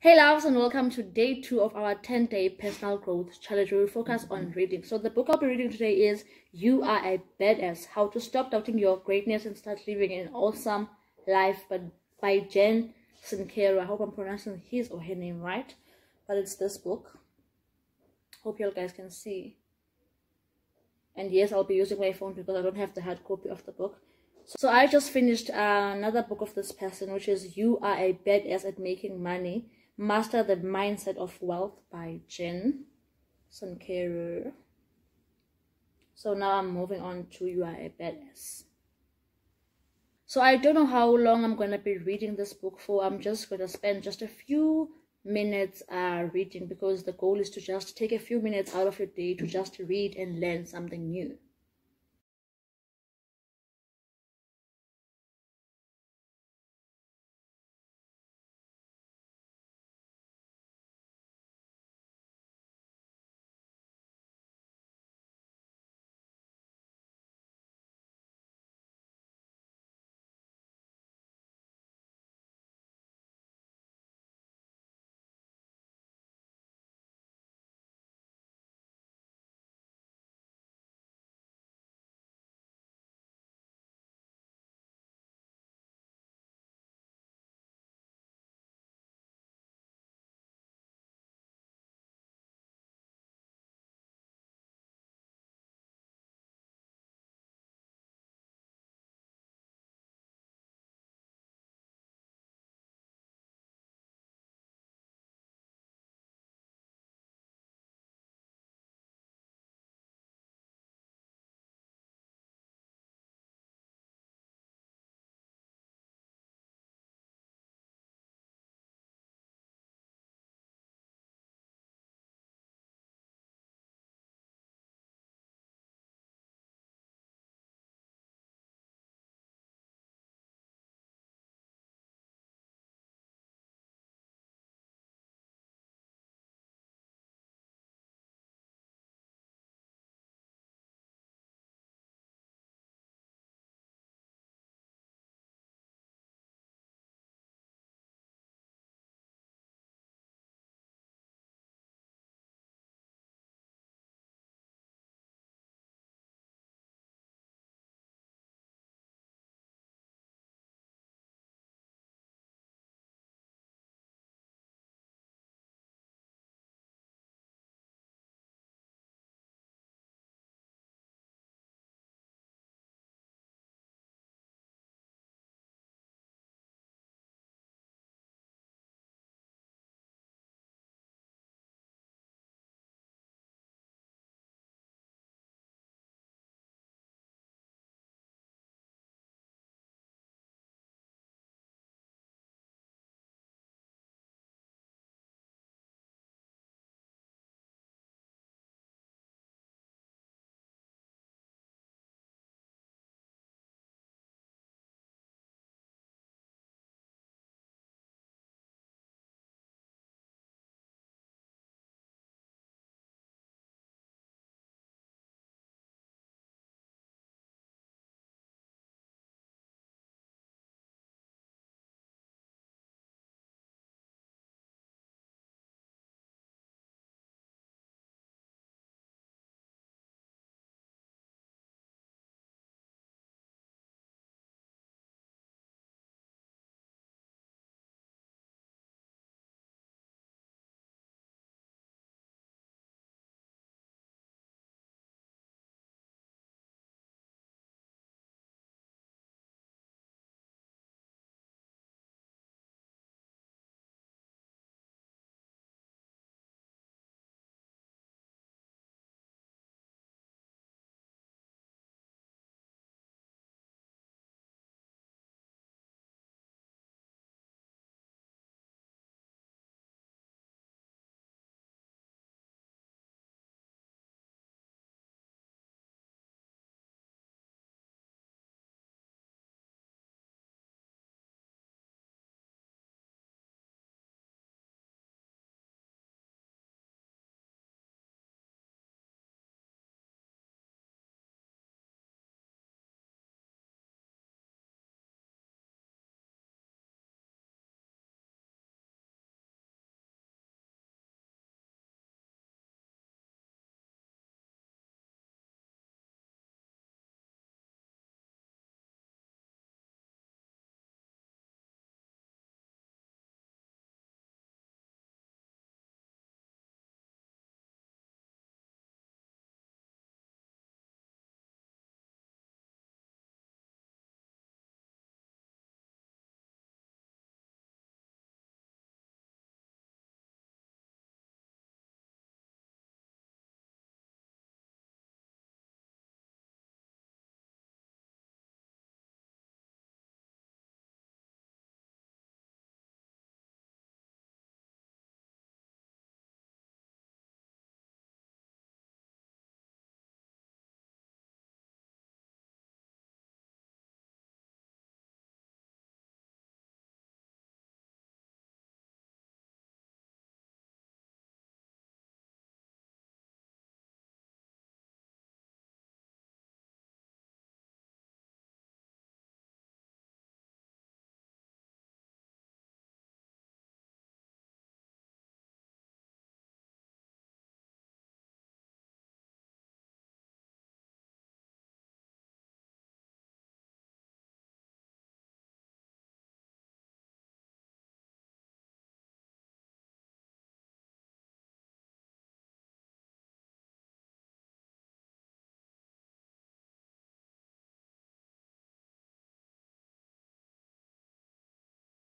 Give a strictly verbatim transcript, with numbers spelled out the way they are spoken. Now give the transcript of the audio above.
Hey loves, and welcome to day two of our ten day personal growth challenge where we focus on reading. So the book I'll be reading today is You Are a Badass, How to Stop Doubting Your Greatness and Start Living an Awesome Life, but by Jen Sinclair. I hope I'm pronouncing his or her name right, but it's this book. Hope you guys can see. And yes, I'll be using my phone because I don't have the hard copy of the book. So I just finished uh, another book of this person, which is You Are a Badass at Making Money, Master the Mindset of Wealth by Jen Sinclair. So now I'm moving on to You Are a Badass. So I don't know how long I'm going to be reading this book for. I'm just going to spend just a few minutes uh, reading, because the goal is to just take a few minutes out of your day to just read and learn something new.